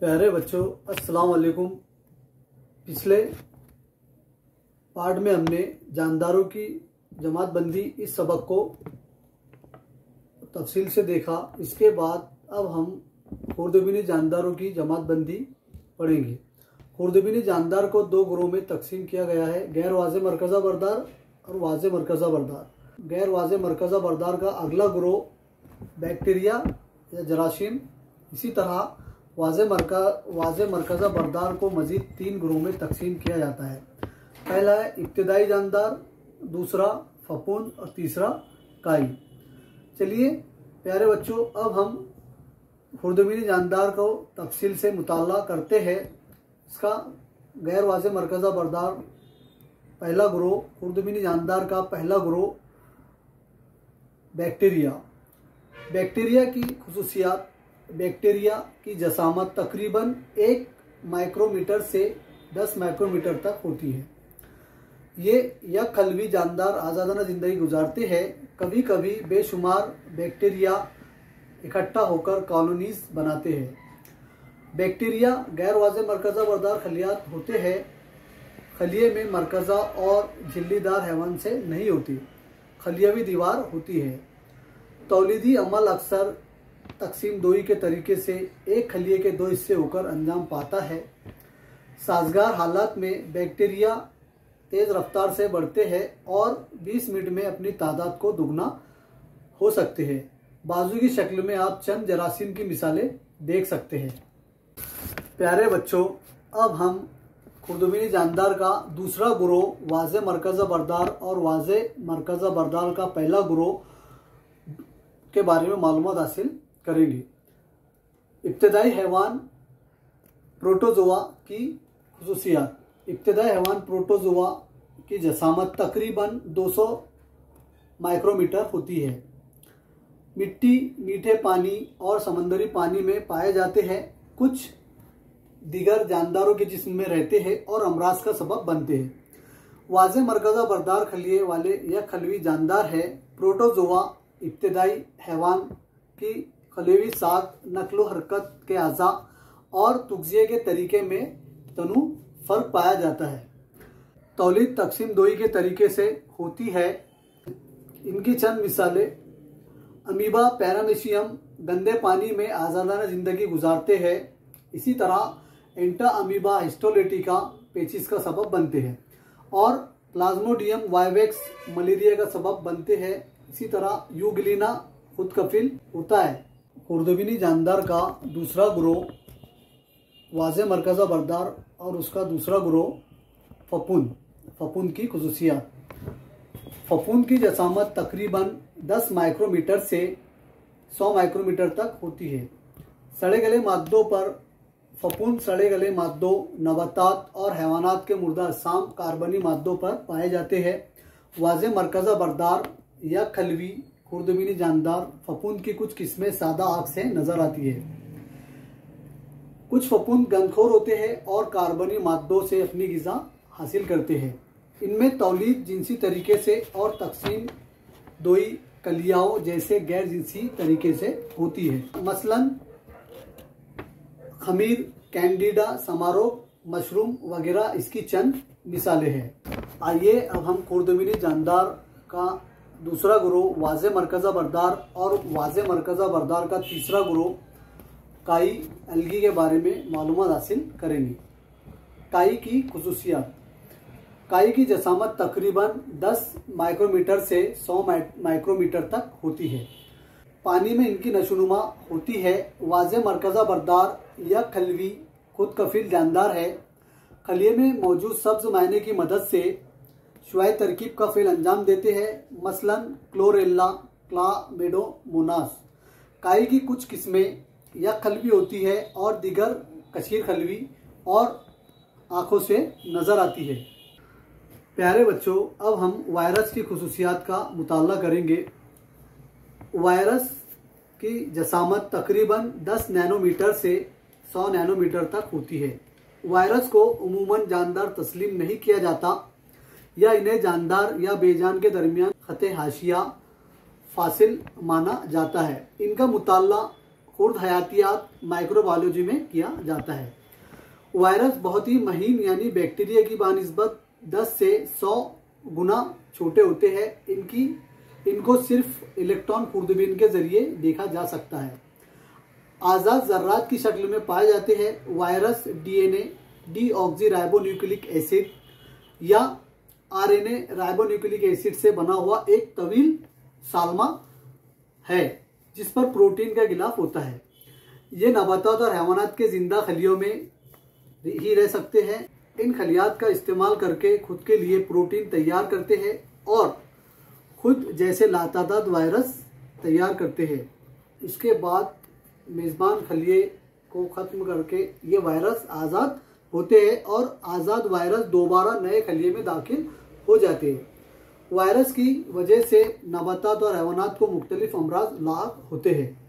प्यारे बच्चों, अस्सलाम वालेकुम। पिछले पार्ट में हमने जानदारों की जमातबंदी इस सबक को तफसील से देखा। इसके बाद अब हम खुर्दबीनी जानदारों की जमातबंदी पढ़ेंगे। खुर्दबीनी जानदार को दो ग्रोह में तकसीम किया गया है, गैर वाज़े मरकज़ा बरदार और वाज़े मरकज़ा बरदार। गैर वाज़े मरकज़ा बरदार का अगला ग्रोह बैक्टीरिया या जरासीम। इसी तरह वाज़े मरकज़ा बरदार को मज़ीद तीन ग्रोह में तकसीम किया जाता है। पहला है इब्तिदाई जानदार, दूसरा फफूंद और तीसरा काई। चलिए प्यारे बच्चों, अब हम खुर्दबीनी जानदार को तफसील से मुताला करते हैं। इसका गैर वाज़े मरकज़ा बरदार पहला ग्रोह, खुर्दबीनी जानदार का पहला ग्रोह बैक्टीरिया। बैक्टीरिया की खुसूसियात: बैक्टीरिया की जसामत तकरीबन 1 माइक्रोमीटर से 10 माइक्रोमीटर तक होती है। ये यककलवी जानदार आज़ादाना ज़िंदगी गुजारते हैं। कभी कभी बेशुमार बैक्टीरिया इकट्ठा होकर कॉलोनीज बनाते हैं। बैक्टीरिया गैर वाज़े मरकज़ा बरदार खलियात होते हैं। खलिये में मरकज़ा और झिल्लीदार हैवान से नहीं होती, खलियावी दीवार होती है। तौलीदी अमल अक्सर तकसीम दोई के तरीके से एक खलिये के दो हिस्से होकर अंजाम पाता है। साजगार हालात में बैक्टीरिया तेज़ रफ्तार से बढ़ते हैं और 20 मिनट में अपनी तादाद को दुगना हो सकते हैं। बाजू की शक्ल में आप चंद जरासीम की मिसालें देख सकते हैं। प्यारे बच्चों, अब हम खुर्दबीनी जानदार का दूसरा ग्रोह वाज़े मरकज़ा बरदार और वाज़े मरकज़ा बरदार का पहला ग्रोह के बारे में मालूमात हासिल करेंगे। इब्तिदाई हैवान प्रोटोजोआ की खुसूसियात: इब्तिदाई हैवान प्रोटोजोआ की जसामत तकरीबन 200 माइक्रोमीटर होती है। मिट्टी, मीठे पानी और समंदरी पानी में पाए जाते हैं। कुछ दीगर जानदारों के जिस्म में रहते हैं और अमराज का सबब बनते हैं। वाज़े मरकज़ा बरदार खलिये वाले यह खलवी जानदार है। प्रोटोजोआ इब्तिदाई हैवान की खलेवी साख, नकलो हरकत के अज़ा और तुग़ज़िये के तरीके में तनु फ़र्क पाया जाता है। तौलीद तकसीम दोई के तरीके से होती है। इनकी चंद मिसालें: अमीबा पैरामीशियम गंदे पानी में आज़ादाना ज़िंदगी गुजारते हैं। इसी तरह एंटा अमीबा हिस्टोलिटिका पेचिस का सबब बनते हैं और प्लाज्मोडियम वाइवेक्स मलेरिया का सबब बनते हैं। इसी तरह यूग्लिना खुद कफिल होता है। खुर्दबीनी जानदार का दूसरा ग्रोह वाज़े मरकज़ा बरदार और उसका दूसरा ग्रोह फफूंद। फफूंद की खुसूसियात: फफूंद की जसामत तकरीबन 10 माइक्रोमीटर से 100 माइक्रोमीटर तक होती है। सड़े गले मादों पर फफूंद सड़े गले मादों, नबातात और हैवानात के मुर्दा अजसाम कार्बनी मादों पर पाए जाते हैं। वाज़े मरकज़ा बरदार या खलवी खुर्दबीनी जानदार फफूंद की कुछ किस्में सादा आँख से नजर आती है। कुछ फफूंद गंदखोर होते हैं और कार्बनी मादों से अपनी ग़िज़ा हासिल करते हैं। इनमें तौलीद जिनसी तरीके से और तकसीम दोई कलियाओं जैसे गैर जिनसी तरीके से होती है। मसलन खमीर, कैंडिडा, समारोह, मशरूम वगैरह इसकी चंद मिसालें हैं। आइए अब हम खुर्दबीनी जानदार का दूसरा ग्रोह वाज़े मरकज़ा बरदार और वाज़े मरकज़ा बरदार का तीसरा ग्रोह काई एल्गी के बारे में मालूमात हासिल करेंगे। काई की खुसूसियात: काई की जसामत तकरीबन 10 माइक्रोमीटर से 100 माइक्रोमीटर तक होती है। पानी में इनकी नशोनुमा होती है। वाज़े मरकज़ा बरदार या खलवी खुद कफिल जानदार है। खलिये में मौजूद सब्ज मायने की मदद से शुआई तरकीब का फेल अंजाम देते हैं। मसलन क्लोरेल्ला, क्लामेडोमोनास। काई की कुछ किस्में या खलवी होती है और दीगर कशीर खलवी और आँखों से नज़र आती है। प्यारे बच्चों, अब हम वायरस की खुसूसियात का मुताला करेंगे। वायरस की जसामत तकरीबन 10 नैनोमीटर से 100 नैनोमीटर तक होती है। वायरस को उमूमन जानदार तस्लीम नहीं किया जाता या इन्हें जानदार या बेजान के दरमियान खते हाशिया फासिल माना जाता है। इनका मुताला खुर्द हयातियात माइक्रोबायोलॉजी में किया जाता है। वायरस बहुत ही महीन यानी बैक्टीरिया की बानिस्बत 10 से 100 गुना छोटे होते हैं। इनको सिर्फ इलेक्ट्रॉन खुर्दबीन के जरिए देखा जा सकता है। आज़ाद जर्रात की शक्ल में पाए जाते हैं। Virus DNA deoxyribonucleic acid या आरएनए राइबोन्यूक्लिक एसिड से बना हुआ एक तवील सालमा है जिस पर प्रोटीन का गिलाफ होता है। ये नबातात और हैवानात के जिंदा खलियों में ही रह सकते हैं। इन खलियात का इस्तेमाल करके खुद के लिए प्रोटीन तैयार करते हैं और खुद जैसे लातादाद वायरस तैयार करते हैं। इसके बाद मेज़बान खलिए को ख़त्म करके ये वायरस आज़ाद होते हैं और आज़ाद वायरस दोबारा नए खलिए में दाखिल हो जाते हैं। वायरस की वजह से नबातात और हैवानात को मुख्तलिफ अमराज लाक होते हैं।